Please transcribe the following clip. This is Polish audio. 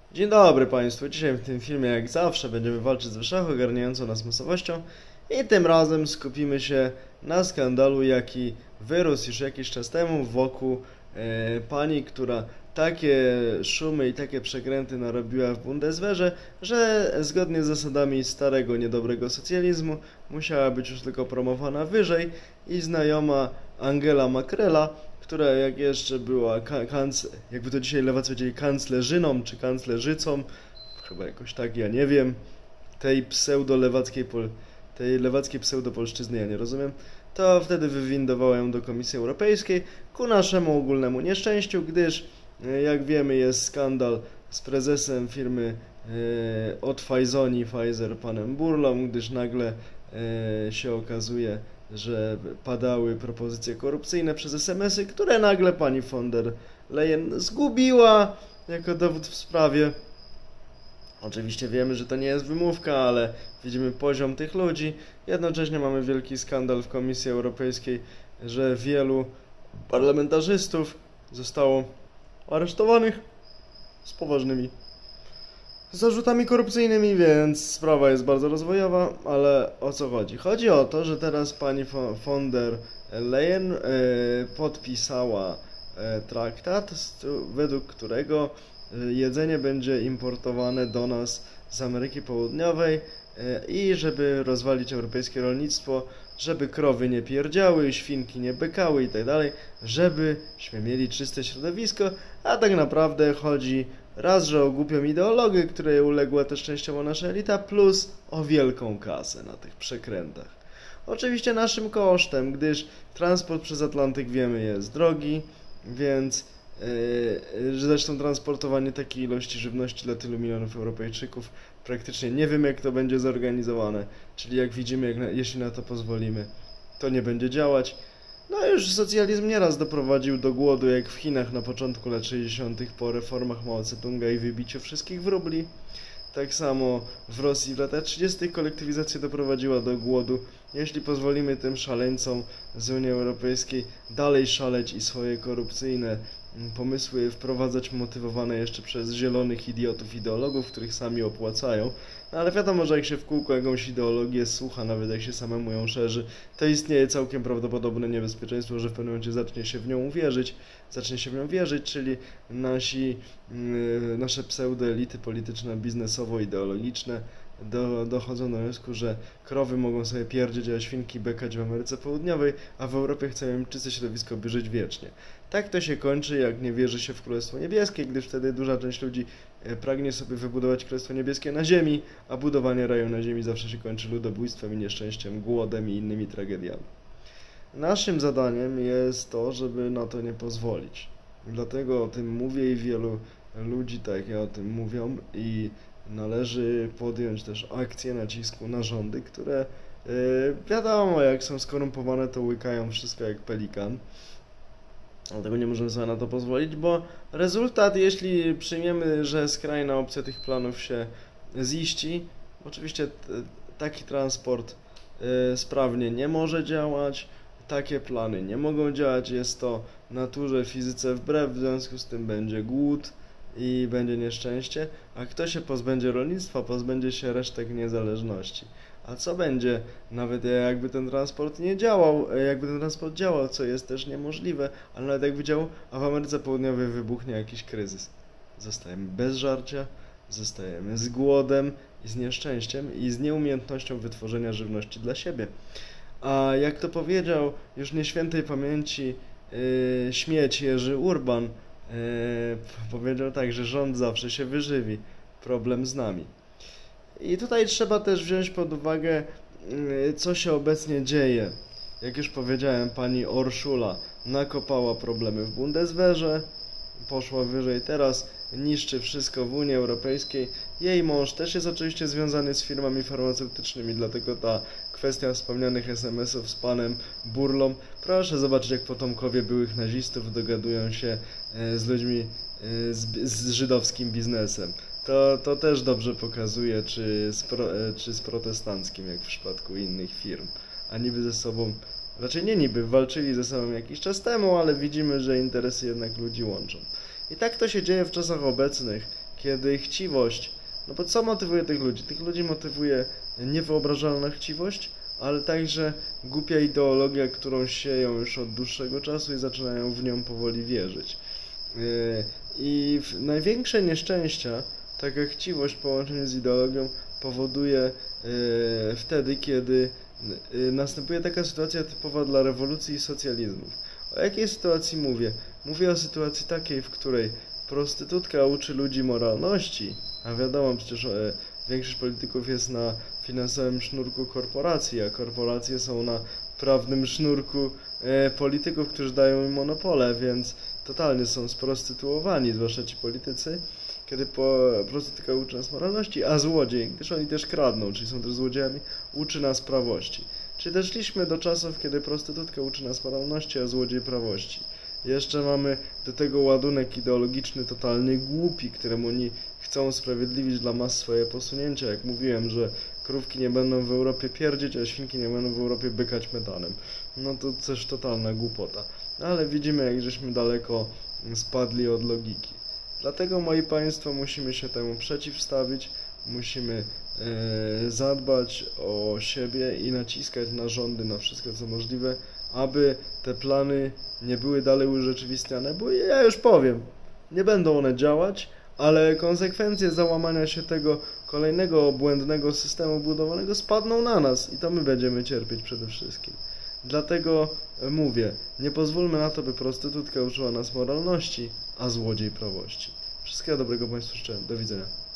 Dzień dobry Państwu. Dzisiaj w tym filmie, jak zawsze, będziemy walczyć z Warszawą ogarniającą nas masowością i tym razem skupimy się na skandalu, jaki wyrósł już jakiś czas temu wokół pani, która takie szumy i takie przekręty narobiła w Bundeswehrze, że zgodnie z zasadami starego, niedobrego socjalizmu musiała być już tylko promowana wyżej i znajoma Angela Makrela, która jak jeszcze była jakby to dzisiaj lewacy powiedzieli, kanclerzyną czy kanclerzycą, chyba jakoś tak, ja nie wiem, tej tej lewackiej pseudopolszczyzny ja nie rozumiem, to wtedy wywindowała ją do Komisji Europejskiej ku naszemu ogólnemu nieszczęściu, gdyż jak wiemy jest skandal z prezesem firmy od Pfizer panem Burlą, gdyż nagle się okazuje, że padały propozycje korupcyjne przez SMS-y, które nagle pani von der Leyen zgubiła jako dowód w sprawie. Oczywiście wiemy, że to nie jest wymówka, ale widzimy poziom tych ludzi. Jednocześnie mamy wielki skandal w Komisji Europejskiej, że wielu parlamentarzystów zostało aresztowanych z poważnymi zarzutami korupcyjnymi, więc sprawa jest bardzo rozwojowa, ale o co chodzi? Chodzi o to, że teraz pani von der Leyen podpisała traktat, według którego jedzenie będzie importowane do nas z Ameryki Południowej i żeby rozwalić europejskie rolnictwo, żeby krowy nie pierdziały, świnki nie bekały i tak dalej, żebyśmy mieli czyste środowisko, a tak naprawdę chodzi raz, że o głupią ideologię, której uległa też częściowo nasza elita, plus o wielką kasę na tych przekrętach. Oczywiście naszym kosztem, gdyż transport przez Atlantyk, wiemy, jest drogi, więc zresztą transportowanie takiej ilości żywności dla tylu milionów Europejczyków praktycznie nie wiem, jak to będzie zorganizowane, czyli jak widzimy, jeśli na to pozwolimy, to nie będzie działać. No już socjalizm nieraz doprowadził do głodu, jak w Chinach na początku lat 60. po reformach Mao Tse-tunga i wybiciu wszystkich w rubli. Tak samo w Rosji w latach 30. kolektywizacja doprowadziła do głodu. Jeśli pozwolimy tym szaleńcom z Unii Europejskiej dalej szaleć i swoje korupcyjne pomysły wprowadzać, motywowane jeszcze przez zielonych idiotów, ideologów, których sami opłacają, no ale wiadomo, że jak się w kółko jakąś ideologię słucha, nawet jak się samemu ją szerzy, to istnieje całkiem prawdopodobne niebezpieczeństwo, że w pewnym momencie zacznie się w nią wierzyć, czyli nasze pseudoelity polityczne, biznesowo-ideologiczne dochodzą do wniosku, że krowy mogą sobie pierdzieć, a świnki bekać w Ameryce Południowej, a w Europie chcemy im czyste środowisko, by żyć wiecznie. Tak to się kończy, jak nie wierzy się w Królestwo Niebieskie, gdyż wtedy duża część ludzi pragnie sobie wybudować Królestwo Niebieskie na ziemi, a budowanie raju na ziemi zawsze się kończy ludobójstwem i nieszczęściem, głodem i innymi tragediami. Naszym zadaniem jest to, żeby na to nie pozwolić. Dlatego o tym mówię i wielu ludzi takie o tym mówią i należy podjąć też akcję nacisku na rządy, które wiadomo, jak są skorumpowane, to łykają wszystko jak pelikan. Dlatego nie możemy sobie na to pozwolić, bo rezultat, jeśli przyjmiemy, że skrajna opcja tych planów się ziści, oczywiście taki transport sprawnie nie może działać, takie plany nie mogą działać, jest to naturze, fizyce wbrew, w związku z tym będzie głód i będzie nieszczęście, a kto się pozbędzie rolnictwa, pozbędzie się resztek niezależności. A co będzie, nawet jakby ten transport nie działał, co jest też niemożliwe, ale nawet jakby działał, a w Ameryce Południowej wybuchnie jakiś kryzys. Zostajemy bez żarcia, zostajemy z głodem i z nieszczęściem i z nieumiejętnością wytworzenia żywności dla siebie. A jak to powiedział już nieświętej pamięci śmieć Jerzy Urban, powiedział tak, że rząd zawsze się wyżywi, problem z nami. I tutaj trzeba też wziąć pod uwagę, co się obecnie dzieje. Jak już powiedziałem, pani Urszula nakopała problemy w Bundeswehrze, poszła wyżej, teraz niszczy wszystko w Unii Europejskiej. Jej mąż też jest oczywiście związany z firmami farmaceutycznymi, dlatego ta kwestia wspomnianych SMS-ów z panem Burlą. Proszę zobaczyć, jak potomkowie byłych nazistów dogadują się z ludźmi z żydowskim biznesem. To też dobrze pokazuje, czy z protestanckim, jak w przypadku innych firm. A niby ze sobą, raczej nie niby, walczyli ze sobą jakiś czas temu, ale widzimy, że interesy jednak ludzi łączą. I tak to się dzieje w czasach obecnych. kiedy chciwość, no bo co motywuje tych ludzi? Tych ludzi motywuje niewyobrażalna chciwość, ale także głupia ideologia, którą sieją już od dłuższego czasu i zaczynają w nią powoli wierzyć. I największe nieszczęścia taka chciwość w połączeniu z ideologią powoduje wtedy, kiedy następuje taka sytuacja typowa dla rewolucji i socjalizmów. O jakiej sytuacji mówię? Mówię o sytuacji takiej, w której prostytutka uczy ludzi moralności, a wiadomo, przecież większość polityków jest na finansowym sznurku korporacji, a korporacje są na prawnym sznurku polityków, którzy dają im monopole, więc totalnie są sprostytuowani, zwłaszcza ci politycy, kiedy prostytutka uczy nas moralności, a złodziej, gdyż oni też kradną, czyli są też złodziejami, uczy nas prawości. Czyli doszliśmy do czasów, kiedy prostytutka uczy nas moralności, a złodziej prawości. Jeszcze mamy do tego ładunek ideologiczny, totalnie głupi, któremu oni chcą usprawiedliwić dla mas swoje posunięcia. Jak mówiłem, że krówki nie będą w Europie pierdzieć, a świnki nie będą w Europie bykać metanem. No to też totalna głupota. Ale widzimy, jak żeśmy daleko spadli od logiki. Dlatego, moi Państwo, musimy się temu przeciwstawić, musimy zadbać o siebie i naciskać na rządy, na wszystko co możliwe, aby te plany nie były dalej urzeczywistniane, bo ja już powiem, nie będą one działać, ale konsekwencje załamania się tego kolejnego błędnego systemu budowanego spadną na nas i to my będziemy cierpieć przede wszystkim. Dlatego mówię, nie pozwólmy na to, by prostytutka uczyła nas moralności, a złodziej prawości. Wszystkiego dobrego Państwu życzę. Do widzenia.